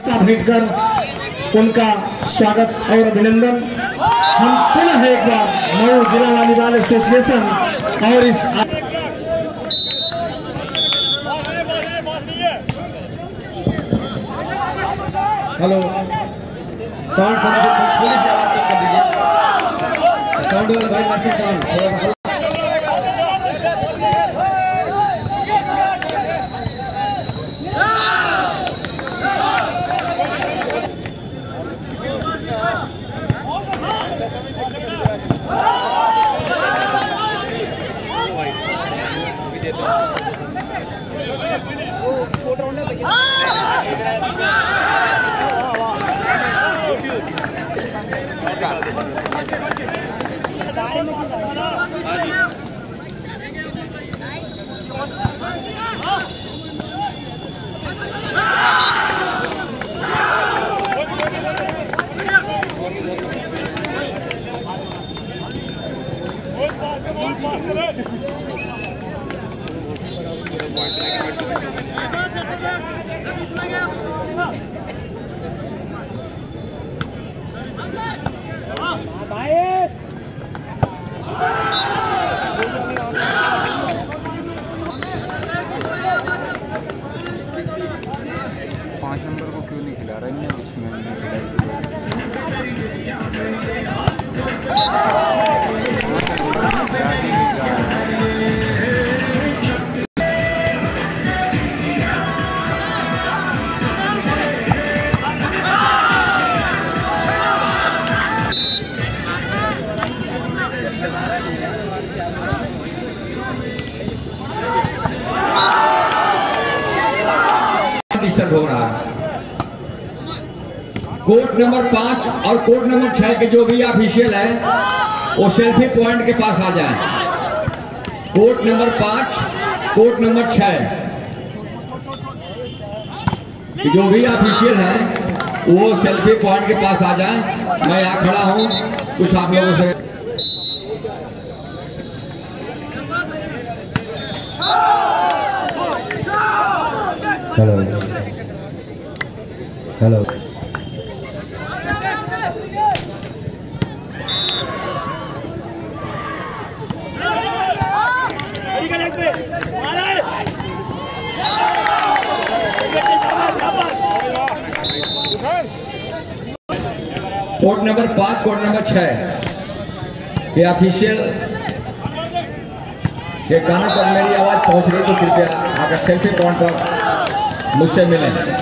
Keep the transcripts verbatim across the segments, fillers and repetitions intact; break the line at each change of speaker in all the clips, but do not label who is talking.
पुरस्कार भेंटकर उनका स्वागत और अभिनंदन। हम पुनः एक बार मऊ जिला वॉलीबॉल एसोसिएशन और इस हेलो साउंड पुलिस कर दीजिए, साउंड वाले भाई मैसेज साउंड।
पाँच नंबर को क्यों नहीं खिला रहा है उसमें?
डिस्टर्ब हो रहा है। कोर्ट नंबर पांच और कोर्ट नंबर छह के जो भी ऑफिशियल है वो सेल्फी पॉइंट के पास आ जाए। कोर्ट नंबर पांच, कोर्ट नंबर छह जो भी ऑफिशियल है वो सेल्फी पॉइंट के पास आ जाए। मैं यहाँ खड़ा हूँ, कुछ आप लोगों से हेलो हेलो कोर्ट नंबर पांच, कोर्ट नंबर छह के ऑफिशियल के कानों पर मेरी आवाज पहुंच रही तो कृपया आकर सेल्फी पॉइंट पर मुझसे मिलें।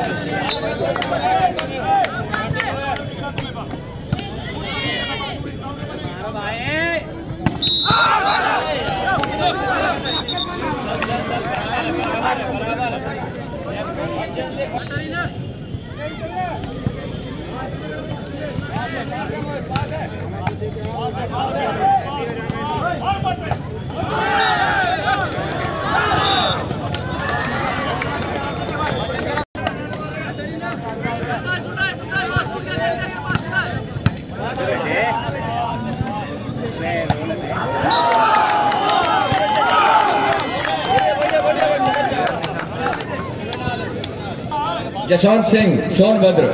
जसवंत सिंह सोनभद्र,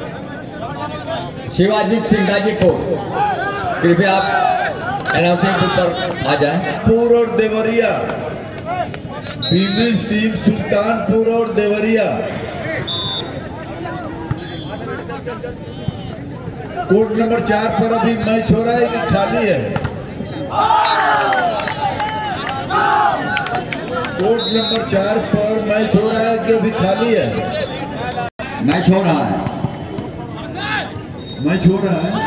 शिवाजीत सिंह गाजीपुर, कृपया आप अनाउंसिंग बुक पर आ जाए।
पुर और देवरिया, पीवीएस टीम सुल्तानपुर और देवरिया। कोर्ट नंबर चार पर अभी मैच हो रहा है कि खाली है? कोर्ट नंबर चार पर मैच हो रहा है कि अभी खाली है?
मैच हो रहा है,
मैच हो रहा है।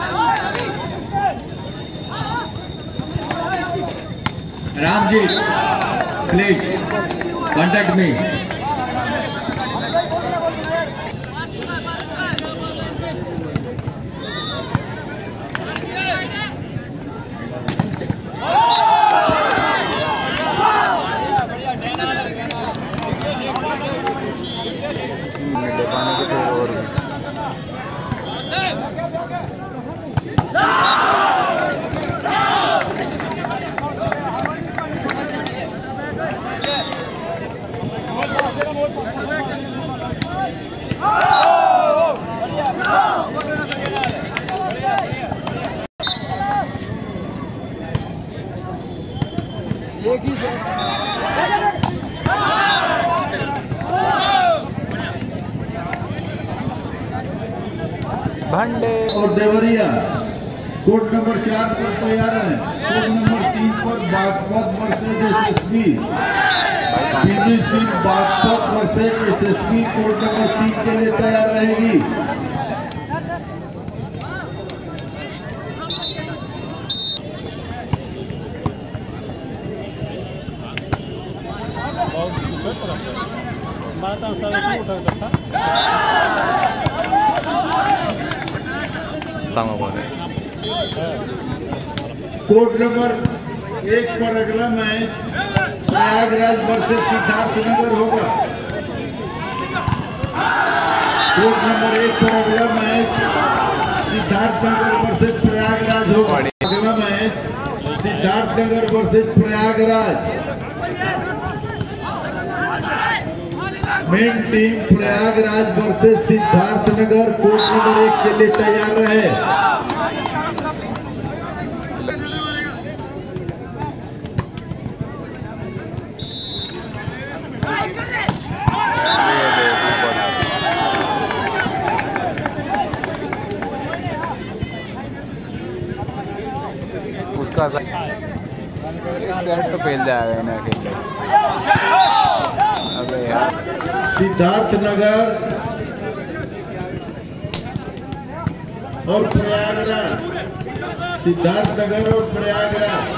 Ram ji please contact me.
मिले पाने के फिर और भी भंडे
और देवरिया कोर्ट नंबर चार पर तैयार है। कोर्ट नंबर तीन पर Baghpat versus SSP, Baghpat versus SSP court number तीन के लिए तैयार रहेगी। कोर्ट नंबर एक पर अगला मैच प्रयागराज वर्सेज सिद्धार्थनगर होगा। कोर्ट नंबर एक पर अगला मैच सिद्धार्थनगर वर्सेज प्रयागराज होगा। अगला match Siddharthnagar versus Prayagraj. Main team Prayagraj versus Siddharthnagar court number एक के लिए तैयार रहे।
उसका सेट तो फैल जाएगा ना खेल। अबे यार
सिद्धार्थनगर और प्रयागराज, सिद्धार्थनगर और Prayagraj.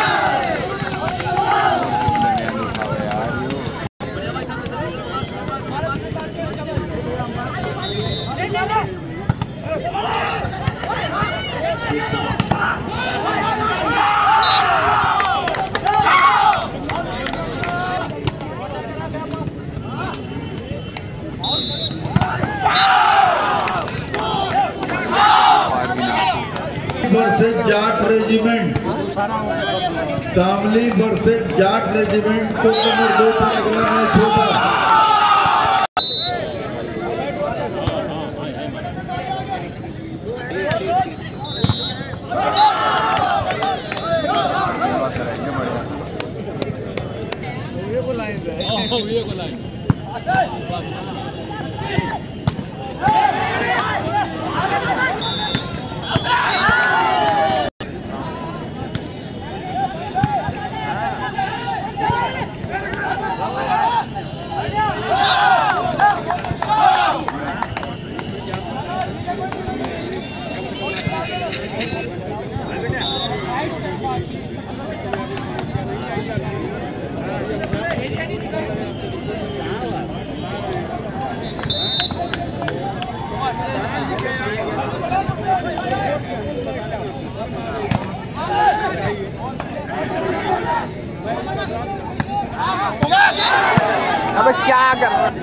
Versus Jat regiment, Shamli versus Jat regiment को नंबर दो पर अगला मैच होगा।
अबे क्या कर रहा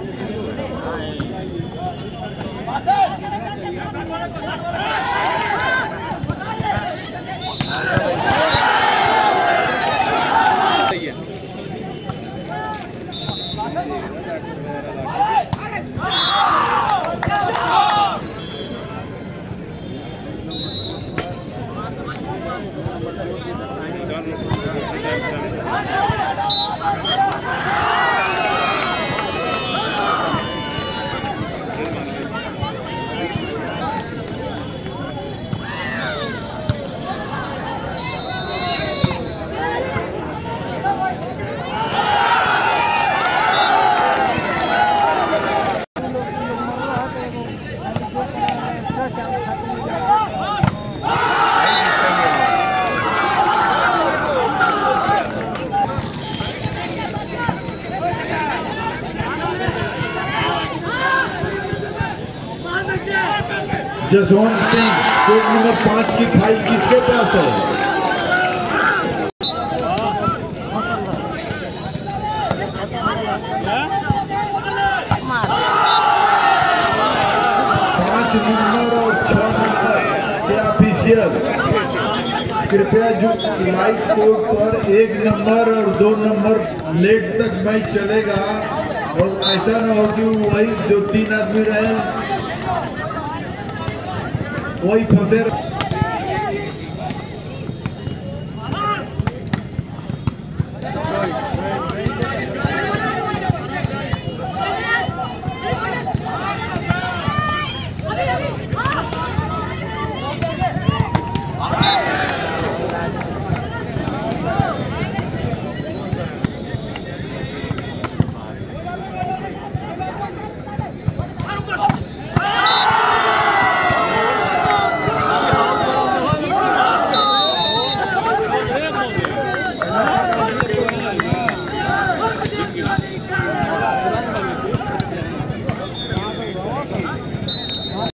जसवंत सिंह कोर्ट नंबर पाँच की फाइल किसके पास है? पाँच नंबर और छह नंबर के ऑफिशियल कृपया जो लाइट कोर्ट पर एक नंबर और दो नंबर लेट तक मैच चलेगा और ऐसा ना हो कि वही जो तीन आदमी रहे वही फंसे।